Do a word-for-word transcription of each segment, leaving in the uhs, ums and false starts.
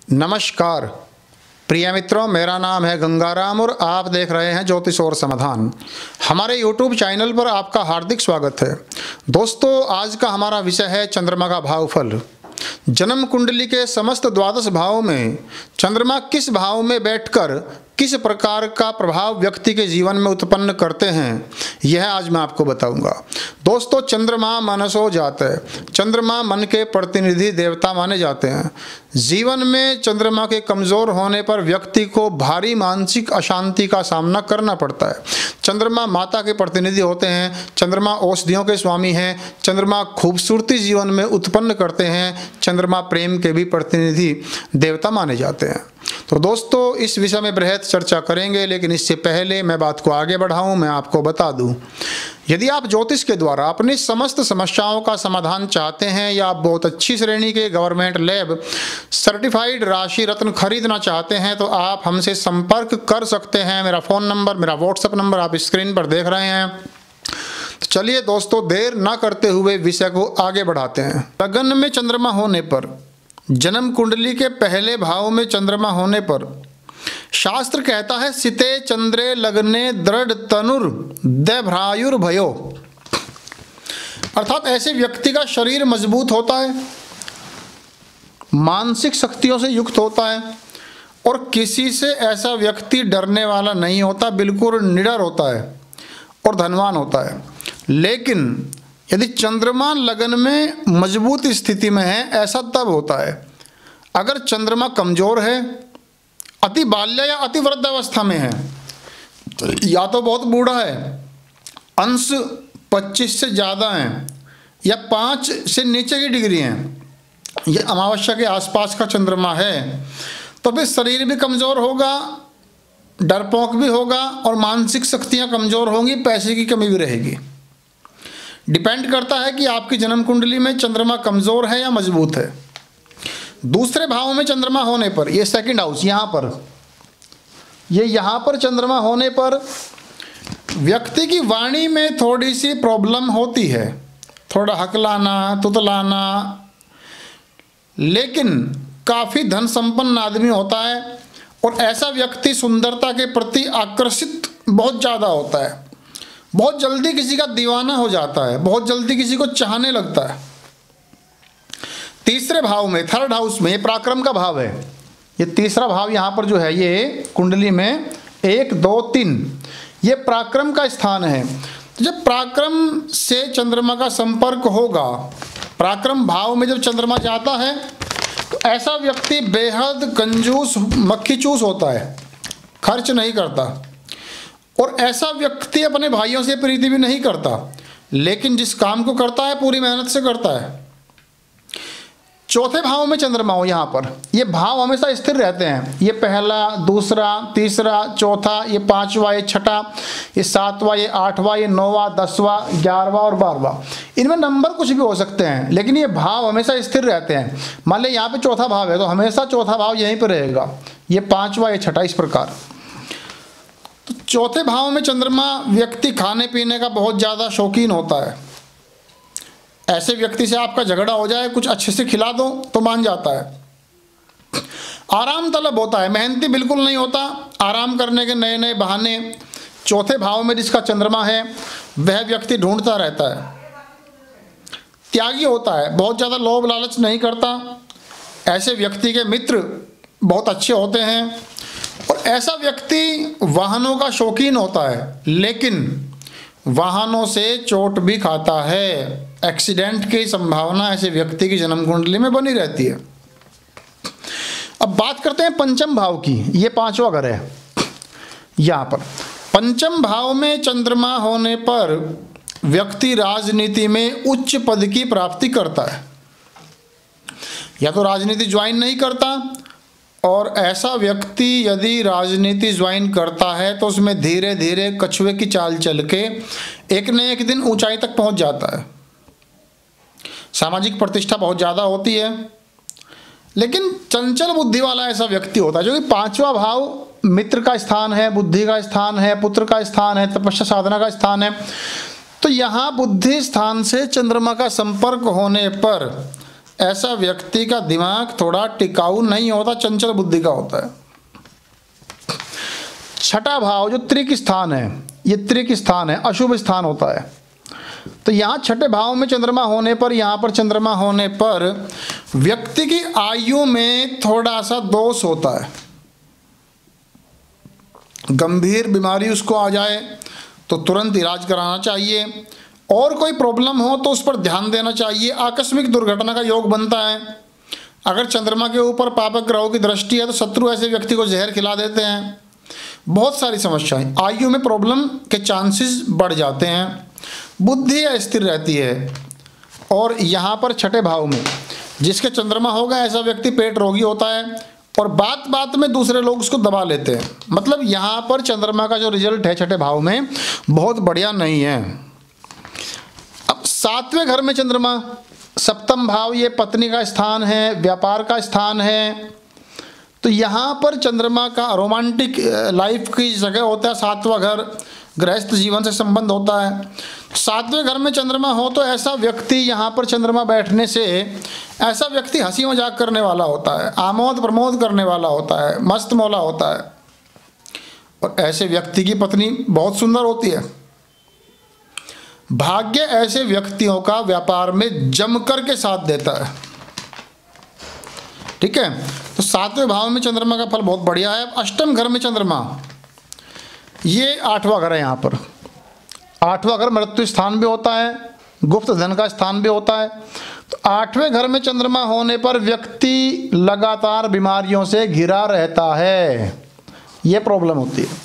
नमस्कार प्रिय मित्रों, मेरा नाम है गंगाराम और आप देख रहे हैं ज्योतिष और समाधान। हमारे यूट्यूब चैनल पर आपका हार्दिक स्वागत है। दोस्तों, आज का हमारा विषय है चंद्रमा का भावफल। जन्म कुंडली के समस्त द्वादश भावों में चंद्रमा किस भाव में बैठकर किस प्रकार का प्रभाव व्यक्ति के जीवन में उत्पन्न करते हैं, यह आज मैं आपको बताऊंगा। दोस्तों, चंद्रमा मनसो जात है। चंद्रमा मन के प्रतिनिधि देवता माने जाते हैं। जीवन में चंद्रमा के कमज़ोर होने पर व्यक्ति को भारी मानसिक अशांति का सामना करना पड़ता है। चंद्रमा माता के प्रतिनिधि होते हैं। चंद्रमा औषधियों के स्वामी हैं। चंद्रमा खूबसूरती जीवन में उत्पन्न करते हैं। चंद्रमा प्रेम के भी प्रतिनिधि देवता माने जाते हैं। तो दोस्तों, इस विषय में बृहद चर्चा करेंगे, लेकिन इससे पहले मैं बात को आगे बढ़ाऊं, मैं आपको बता दूं, यदि आप ज्योतिष के द्वारा अपनी समस्त समस्याओं का समाधान चाहते हैं या आप बहुत अच्छी श्रेणी के गवर्नमेंट लैब सर्टिफाइड राशि रत्न खरीदना चाहते हैं तो आप हमसे संपर्क कर सकते हैं। मेरा फ़ोन नंबर, मेरा व्हाट्सएप नंबर आप स्क्रीन पर देख रहे हैं। तो चलिए दोस्तों, देर ना करते हुए विषय को आगे बढ़ाते हैं। लगन में चंद्रमा होने पर, जन्म कुंडली के पहले भाव में चंद्रमा होने पर शास्त्र कहता है सिते चंद्रे लगने दृढ़ तनुर दैभ्रायुर भयो, अर्थात ऐसे व्यक्ति का शरीर मजबूत होता है, मानसिक शक्तियों से युक्त होता है और किसी से ऐसा व्यक्ति डरने वाला नहीं होता, बिल्कुल निडर होता है और धनवान होता है। लेकिन यदि चंद्रमा लगन में मजबूत स्थिति में है, ऐसा तब होता है अगर चंद्रमा कमजोर है, अति बाल्य या अति वृद्धावस्था में है, या तो बहुत बूढ़ा है, अंश पच्चीस से ज़्यादा हैं या पाँच से नीचे की डिग्री हैं, या अमावस्या के आसपास का चंद्रमा है, तो फिर शरीर भी कमज़ोर होगा, डरपोक भी होगा और मानसिक शक्तियाँ कमज़ोर होंगी, पैसे की कमी भी रहेगी। डिपेंड करता है कि आपकी जन्म कुंडली में चंद्रमा कमज़ोर है या मजबूत है। दूसरे भाव में चंद्रमा होने पर, ये सेकंड हाउस, यहाँ पर, ये यहाँ पर चंद्रमा होने पर व्यक्ति की वाणी में थोड़ी सी प्रॉब्लम होती है, थोड़ा हकलाना, तुतलाना, लेकिन काफ़ी धन संपन्न आदमी होता है और ऐसा व्यक्ति सुंदरता के प्रति आकर्षित बहुत ज़्यादा होता है, बहुत जल्दी किसी का दीवाना हो जाता है, बहुत जल्दी किसी को चाहने लगता है। तीसरे भाव में, थर्ड हाउस में, ये पराक्रम का भाव है। ये तीसरा भाव यहाँ पर जो है, ये कुंडली में एक दो तीन, ये पराक्रम का स्थान है। तो जब पराक्रम से चंद्रमा का संपर्क होगा, पराक्रम भाव में जब चंद्रमा जाता है तो ऐसा व्यक्ति बेहद कंजूस, मक्खी चूस होता है, खर्च नहीं करता और ऐसा व्यक्ति अपने भाइयों से प्रीति भी नहीं करता, लेकिन जिस काम को करता है पूरी मेहनत से करता है। चौथे भाव में चंद्रमा हो यहाँ पर, ये भाव हमेशा स्थिर रहते हैं। ये पहला, दूसरा, तीसरा, चौथा, ये पांचवा, ये छठा, ये सातवां, ये आठवां, ये नौवां, दसवां, ग्यारहवां और बारहवां, इनमें नंबर कुछ भी हो सकते हैं, लेकिन ये भाव हमेशा स्थिर रहते हैं। मान लें यहाँ पे चौथा भाव है तो हमेशा चौथा भाव यहीं पर रहेगा, ये पांचवा, ये छठा, इस प्रकार। तो चौथे भाव में चंद्रमा व्यक्ति खाने पीने का बहुत ज़्यादा शौकीन होता है। ऐसे व्यक्ति से आपका झगड़ा हो जाए, कुछ अच्छे से खिला दो तो मान जाता है। आराम तलब होता है, मेहनती बिल्कुल नहीं होता, आराम करने के नए नए बहाने चौथे भाव में जिसका चंद्रमा है वह व्यक्ति ढूंढता रहता है। त्यागी होता है, बहुत ज़्यादा लोभ लालच नहीं करता। ऐसे व्यक्ति के मित्र बहुत अच्छे होते हैं और ऐसा व्यक्ति वाहनों का शौकीन होता है, लेकिन वाहनों से चोट भी खाता है। एक्सीडेंट की संभावना ऐसे व्यक्ति की जन्म कुंडली में बनी रहती है। अब बात करते हैं पंचम भाव की, ये पांचवा घर है। यहाँ पर पंचम भाव में चंद्रमा होने पर व्यक्ति राजनीति में उच्च पद की प्राप्ति करता है, या तो राजनीति ज्वाइन नहीं करता, और ऐसा व्यक्ति यदि राजनीति ज्वाइन करता है तो उसमें धीरे धीरे कछुए की चाल चल के एक न एक दिन ऊंचाई तक पहुंच जाता है। सामाजिक प्रतिष्ठा बहुत ज़्यादा होती है, लेकिन चंचल बुद्धि वाला ऐसा व्यक्ति होता है, जो कि पांचवा भाव मित्र का स्थान है, बुद्धि का स्थान है, पुत्र का स्थान है, तपस्या साधना का स्थान है। तो यहाँ बुद्धि स्थान से चंद्रमा का संपर्क होने पर ऐसा व्यक्ति का दिमाग थोड़ा टिकाऊ नहीं होता, चंचल बुद्धि का होता है। छठा भाव जो त्रिक स्थान है, ये त्रिक स्थान है, अशुभ स्थान होता है। तो यहाँ छठे भाव में चंद्रमा होने पर, यहाँ पर चंद्रमा होने पर व्यक्ति की आयु में थोड़ा सा दोष होता है। गंभीर बीमारी उसको आ जाए तो तुरंत इलाज कराना चाहिए, और कोई प्रॉब्लम हो तो उस पर ध्यान देना चाहिए। आकस्मिक दुर्घटना का योग बनता है। अगर चंद्रमा के ऊपर पापक ग्रहों की दृष्टि है तो शत्रु ऐसे व्यक्ति को जहर खिला देते हैं। बहुत सारी समस्याएं, आयु में प्रॉब्लम के चांसेस बढ़ जाते हैं। बुद्धि अस्थिर रहती है। और यहाँ पर छठे भाव में जिसके चंद्रमा होगा ऐसा व्यक्ति पेट रोगी होता है, और बात बात में दूसरे लोग उसको दबा लेते हैं। मतलब यहाँ पर चंद्रमा का जो रिजल्ट है छठे भाव में बहुत बढ़िया नहीं है। अब सातवें घर में चंद्रमा, सप्तम भाव ये पत्नी का स्थान है, व्यापार का स्थान है। तो यहाँ पर चंद्रमा का रोमांटिक लाइफ की जगह होता है। सातवां घर गृहस्थ जीवन से संबंध होता है। सातवें घर में चंद्रमा हो तो ऐसा व्यक्ति, यहाँ पर चंद्रमा बैठने से ऐसा व्यक्ति हंसी मजाक करने वाला होता है, आमोद प्रमोद करने वाला होता है, मस्त मौला होता है। और ऐसे व्यक्ति की पत्नी बहुत सुंदर होती है। भाग्य ऐसे व्यक्तियों का व्यापार में जमकर के साथ देता है। ठीक है, तो सातवें भाव में चंद्रमा का फल बहुत बढ़िया है। अष्टम घर में चंद्रमा, ये आठवां घर है। यहाँ पर आठवां घर मृत्यु स्थान भी होता है, गुप्त धन का स्थान भी होता है। तो आठवें घर में चंद्रमा होने पर व्यक्ति लगातार बीमारियों से घिरा रहता है। ये प्रॉब्लम होती है।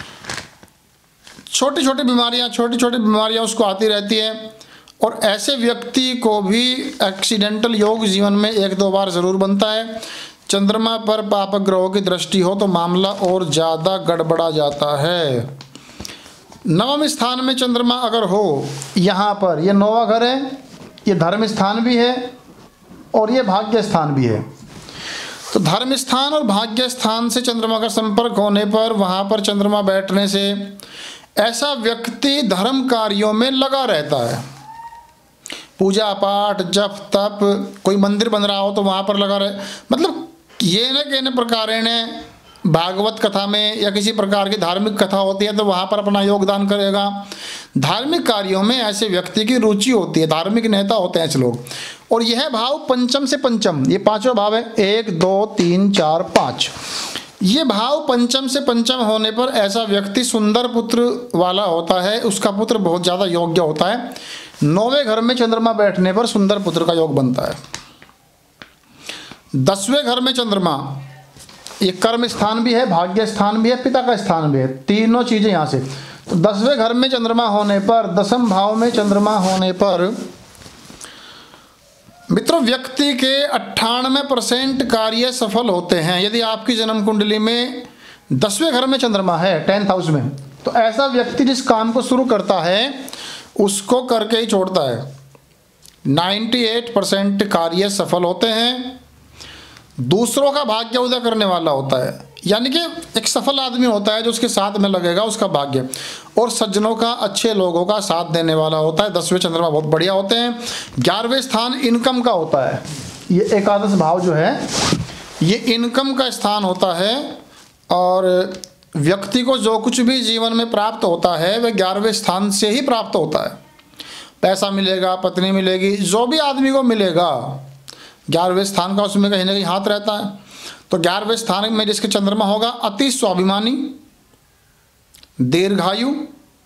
छोटी छोटी बीमारियां छोटी छोटी बीमारियां उसको आती रहती है। और ऐसे व्यक्ति को भी एक्सीडेंटल योग जीवन में एक दो बार ज़रूर बनता है। चंद्रमा पर पापक ग्रहों की दृष्टि हो तो मामला और ज़्यादा गड़बड़ा जाता है। नवम स्थान में चंद्रमा अगर हो, यहाँ पर ये नौवां घर है, ये धर्म स्थान भी है और ये भाग्य स्थान भी है। तो धर्म स्थान और भाग्य स्थान से चंद्रमा का संपर्क होने पर, वहाँ पर चंद्रमा बैठने से ऐसा व्यक्ति धर्म कार्यों में लगा रहता है। पूजा पाठ, जप तप, कोई मंदिर बन रहा हो तो वहाँ पर लगा रहे। मतलब ये न कहने प्रकार ने भागवत कथा में या किसी प्रकार की धार्मिक कथा होती है तो वहाँ पर अपना योगदान करेगा। धार्मिक कार्यों में ऐसे व्यक्ति की रुचि होती है, धार्मिक नेता होते हैं ऐसे लोग। और यह भाव पंचम से पंचम, ये पांचवा भाव है, एक दो तीन चार पाँच, ये भाव पंचम से पंचम होने पर ऐसा व्यक्ति सुंदर पुत्र वाला होता है। उसका पुत्र बहुत ज़्यादा योग्य होता है। नौवें घर में चंद्रमा बैठने पर सुंदर पुत्र का योग बनता है। दसवें घर में चंद्रमा, ये कर्म स्थान भी है, भाग्य स्थान भी है, पिता का स्थान भी है, तीनों चीजें यहाँ से। तो दसवें घर में चंद्रमा होने पर, दसम भाव में चंद्रमा होने पर मित्रों व्यक्ति के अट्ठानवे परसेंट कार्य सफल होते हैं। यदि आपकी जन्म कुंडली में दसवें घर में चंद्रमा है, टेंथ हाउस में, तो ऐसा व्यक्ति जिस काम को शुरू करता है उसको करके ही छोड़ता है। अट्ठानवे परसेंट कार्य सफल होते हैं। दूसरों का भाग्य उदय करने वाला होता है, यानी कि एक सफल आदमी होता है जो उसके साथ में लगेगा उसका भाग्य, और सज्जनों का, अच्छे लोगों का साथ देने वाला होता है। दसवें चंद्रमा बहुत बढ़िया होते हैं। ग्यारहवें स्थान इनकम का होता है। ये एकादश भाव जो है ये इनकम का स्थान होता है, और व्यक्ति को जो कुछ भी जीवन में प्राप्त होता है वह ग्यारहवें स्थान से ही प्राप्त होता है। पैसा मिलेगा, पत्नी मिलेगी, जो भी आदमी को मिलेगा ग्यारहवें स्थान का उसमें कहीं ना कहीं हाथ रहता है। तो ग्यारहवें स्थान में जिसके चंद्रमा होगा अति स्वाभिमानी, दीर्घायु,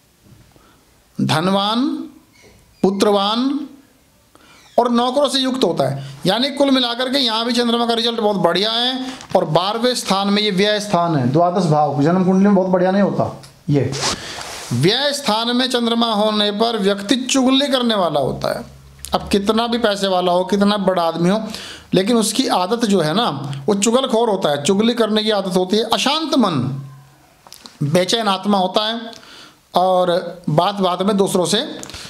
धनवान, पुत्रवान और नौकरों से युक्त होता है। यानी कुल मिलाकर के यहाँ भी चंद्रमा का रिजल्ट बहुत बढ़िया है। और बारहवें स्थान में ये व्यय स्थान है, द्वादश भाव, जन्म कुंडली में बहुत बढ़िया नहीं होता। ये व्यय स्थान में चंद्रमा होने पर व्यक्ति चुगली करने वाला होता है। अब कितना भी पैसे वाला हो, कितना बड़ा आदमी हो, लेकिन उसकी आदत जो है ना वो चुगलखोर होता है, चुगली करने की आदत होती है। अशांत मन, बेचैन आत्मा होता है, और बात बात में दूसरों से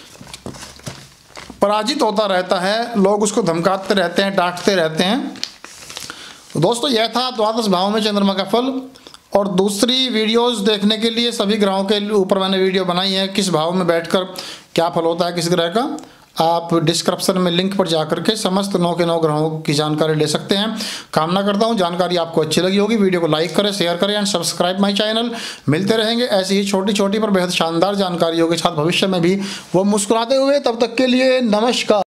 पराजित होता रहता है। लोग उसको धमकाते रहते हैं, डांटते रहते हैं। तो दोस्तों यह था द्वादश भाव में चंद्रमा का फल। और दूसरी वीडियोस देखने के लिए सभी ग्रहों के ऊपर मैंने वीडियो बनाई है, किस भाव में बैठकर क्या फल होता है किस ग्रह का। आप डिस्क्रिप्शन में लिंक पर जाकर के समस्त नौ के नौ ग्रहों की जानकारी ले सकते हैं। कामना करता हूं जानकारी आपको अच्छी लगी होगी। वीडियो को लाइक करें, शेयर करें एंड सब्सक्राइब माई चैनल। मिलते रहेंगे ऐसी ही छोटी छोटी पर बेहद शानदार जानकारियों के साथ भविष्य में भी, वो मुस्कुराते हुए। तब तक के लिए नमस्कार।